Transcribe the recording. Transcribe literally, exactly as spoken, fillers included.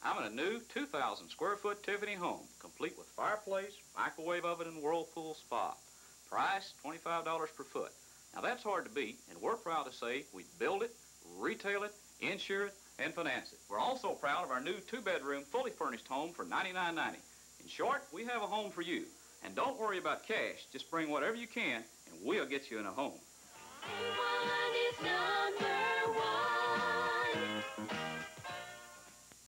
I'm in a new two thousand square foot Tiffany home, complete with fireplace, microwave oven, and whirlpool spa. Price, twenty-five dollars per foot. Now that's hard to beat, and we're proud to say we build it, retail it, insure it, and finance it. We're also proud of our new two-bedroom, fully furnished home for ninety-nine ninety. In short, we have a home for you. And don't worry about cash. Just bring whatever you can, and we'll get you in a home. One is number one.